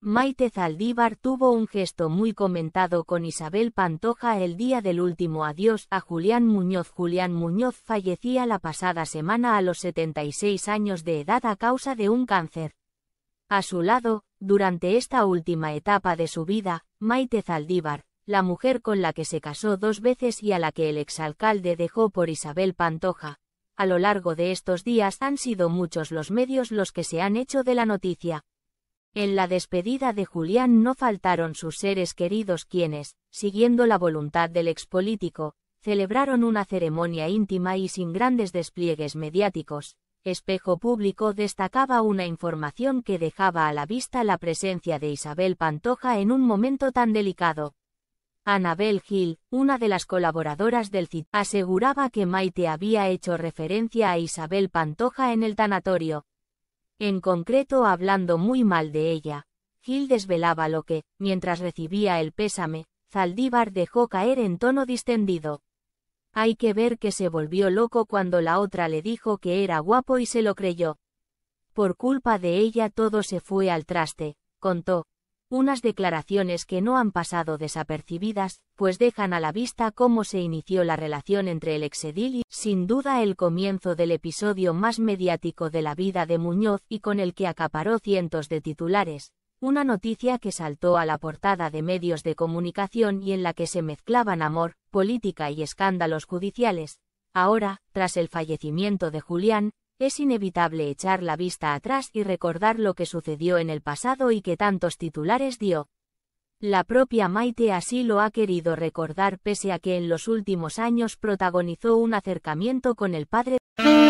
Maite Zaldívar tuvo un gesto muy comentado con Isabel Pantoja el día del último adiós a Julián Muñoz. Julián Muñoz fallecía la pasada semana a los 76 años de edad a causa de un cáncer. A su lado, durante esta última etapa de su vida, Maite Zaldívar, la mujer con la que se casó 2 veces y a la que el exalcalde dejó por Isabel Pantoja. A lo largo de estos días han sido muchos los medios los que se han hecho de la noticia. En la despedida de Julián no faltaron sus seres queridos quienes, siguiendo la voluntad del expolítico, celebraron una ceremonia íntima y sin grandes despliegues mediáticos. Espejo Público destacaba una información que dejaba a la vista la presencia de Isabel Pantoja en un momento tan delicado. Anabel Gil, una de las colaboradoras del CIT, aseguraba que Maite había hecho referencia a Isabel Pantoja en el tanatorio. En concreto, hablando muy mal de ella. Gil desvelaba lo que, mientras recibía el pésame, Zaldívar dejó caer en tono distendido. Hay que ver que se volvió loco cuando la otra le dijo que era guapo y se lo creyó. Por culpa de ella todo se fue al traste, contó. Unas declaraciones que no han pasado desapercibidas, pues dejan a la vista cómo se inició la relación entre el exedil y, sin duda, el comienzo del episodio más mediático de la vida de Muñoz y con el que acaparó cientos de titulares. Una noticia que saltó a la portada de medios de comunicación y en la que se mezclaban amor, política y escándalos judiciales. Ahora, tras el fallecimiento de Julián, es inevitable echar la vista atrás y recordar lo que sucedió en el pasado y que tantos titulares dio. La propia Maite así lo ha querido recordar pese a que en los últimos años protagonizó un acercamiento con el padre.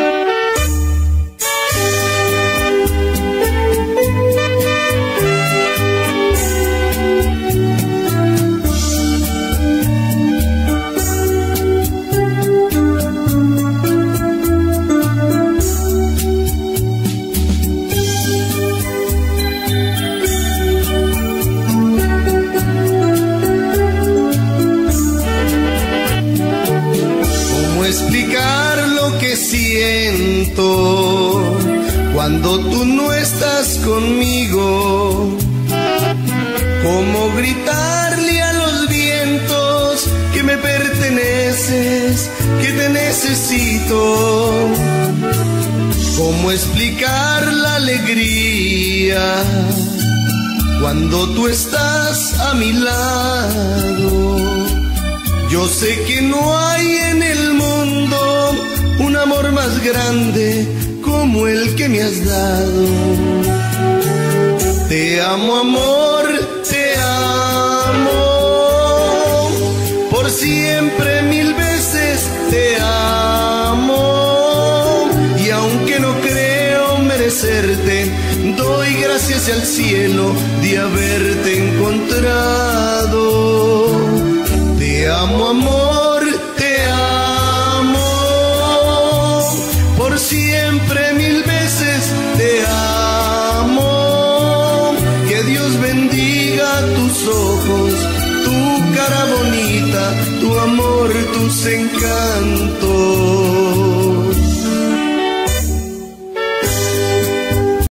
Explicar lo que siento cuando tú no estás conmigo. Cómo gritarle a los vientos que me perteneces, que te necesito. Cómo explicar la alegría cuando tú estás a mi lado. Yo sé que no hay en el mundo un amor más grande como el que me has dado. Te amo, amor, te amo, por siempre 1000 veces te amo. Y aunque no creo merecerte, doy gracias al cielo de haberte encontrado. Te amo, amor, te amo, por siempre 1000 veces te amo. Que Dios bendiga tus ojos, tu cara bonita, tu amor, tus encantos.